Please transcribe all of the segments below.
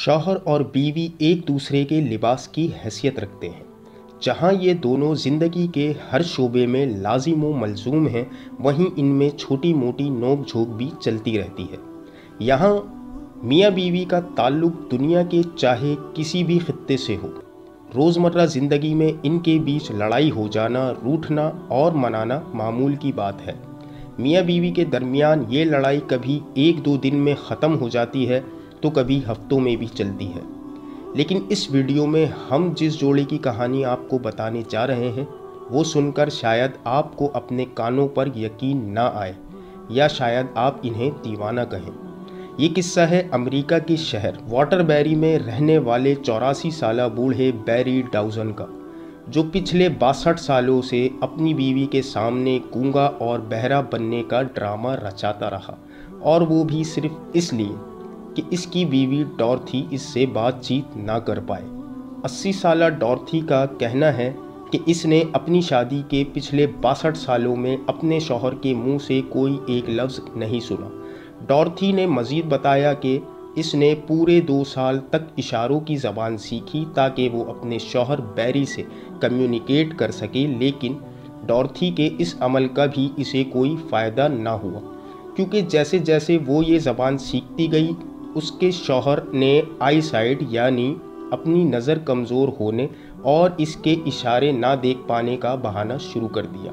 शौहर और बीवी एक दूसरे के लिबास की हैसियत रखते हैं। जहाँ ये दोनों ज़िंदगी के हर शोबे में लाजिम व मलज़ूम हैं, वहीं इनमें छोटी मोटी नोक झोंक भी चलती रहती है। यहाँ मियाँ बीवी का ताल्लुक़ दुनिया के चाहे किसी भी खित्ते से हो, रोज़मर्रा ज़िंदगी में इनके बीच लड़ाई हो जाना, रूठना और मनाना मामूल की बात है। मियाँ बीवी के दरमियान ये लड़ाई कभी एक दो दिन में ख़त्म हो जाती है तो कभी हफ्तों में भी चलती है। लेकिन इस वीडियो में हम जिस जोड़े की कहानी आपको बताने जा रहे हैं, वो सुनकर शायद आपको अपने कानों पर यकीन ना आए या शायद आप इन्हें दीवाना कहें। ये किस्सा है अमेरिका के शहर वाटरबेरी में रहने वाले 84 साला बूढ़े बैरी डाउजन का, जो पिछले 62 सालों से अपनी बीवी के सामने गूंगा और बहरा बनने का ड्रामा रचाता रहा, और वो भी सिर्फ इसलिए कि इसकी बीवी डॉर्थी इससे बातचीत ना कर पाए। 80 साला डॉर्थी का कहना है कि इसने अपनी शादी के पिछले 62 सालों में अपने शौहर के मुंह से कोई एक लफ्ज़ नहीं सुना। डॉर्थी ने मज़ीद बताया कि इसने पूरे 2 साल तक इशारों की ज़बान सीखी ताकि वो अपने शौहर बैरी से कम्युनिकेट कर सके, लेकिन डॉर्थी के इस अमल का भी इसे कोई फ़ायदा ना हुआ, क्योंकि जैसे जैसे वो ये ज़बान सीखती गई, उसके शौहर ने आई साइट यानी अपनी नज़र कमज़ोर होने और इसके इशारे ना देख पाने का बहाना शुरू कर दिया।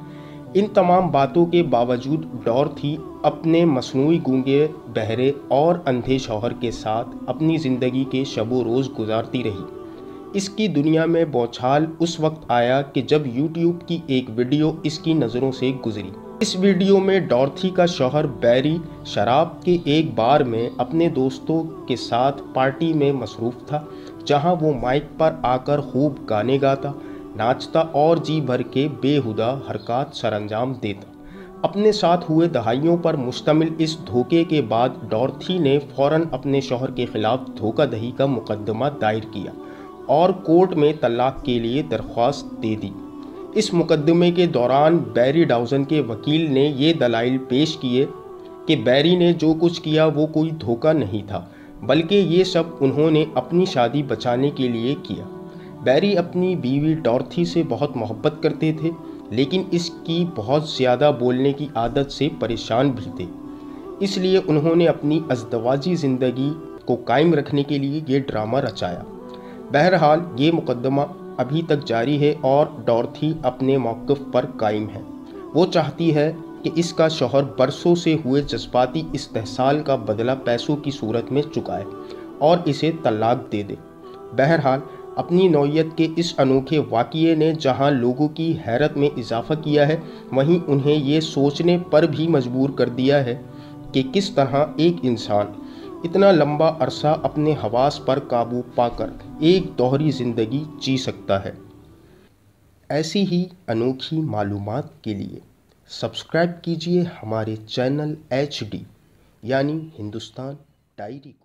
इन तमाम बातों के बावजूद डॉर्थी अपने मसनूई गूंगे, बहरे और अंधे शौहर के साथ अपनी ज़िंदगी के शबो रोज़ गुजारती रही। इसकी दुनिया में बौछार उस वक्त आया कि जब यूट्यूब की एक वीडियो इसकी नज़रों से गुजरी। इस वीडियो में डॉर्थी का शौहर बैरी शराब के एक बार में अपने दोस्तों के साथ पार्टी में मसरूफ़ था, जहां वो माइक पर आकर खूब गाने गाता, नाचता और जी भर के बेहुदा हरकत सरअंजाम देता। अपने साथ हुए दहाइयों पर मुश्तमिल इस धोखे के बाद डॉर्थी ने फ़ौरन अपने शौहर के ख़िलाफ़ धोखाधड़ी का मुकदमा दायर किया और कोर्ट में तलाक के लिए दरख्वास्त दे दी। इस मुकदमे के दौरान बैरी डाउजन के वकील ने ये दलाइल पेश किए कि बैरी ने जो कुछ किया वो कोई धोखा नहीं था, बल्कि ये सब उन्होंने अपनी शादी बचाने के लिए किया। बैरी अपनी बीवी डॉर्थी से बहुत मोहब्बत करते थे, लेकिन इसकी बहुत ज़्यादा बोलने की आदत से परेशान भी थे। इसलिए उन्होंने अपनी अज़दवाजी ज़िंदगी को कायम रखने के लिए ये ड्रामा रचाया। बहरहाल ये मुकदमा अभी तक जारी है और डॉर्थी अपने मौक़िफ़ पर कायम है। वो चाहती है कि इसका शौहर बरसों से हुए जज्बाती इस्तेहसाल का बदला पैसों की सूरत में चुकाए और इसे तलाक दे दे। बहरहाल अपनी नौइयत के इस अनोखे वाक़ये ने जहां लोगों की हैरत में इजाफ़ा किया है, वहीं उन्हें ये सोचने पर भी मजबूर कर दिया है कि किस तरह एक इंसान इतना लंबा अरसा अपने हवास पर काबू पाकर एक दोहरी ज़िंदगी जी सकता है। ऐसी ही अनोखी मालूमात के लिए सब्सक्राइब कीजिए हमारे चैनल HD यानी हिंदुस्तान डायरी।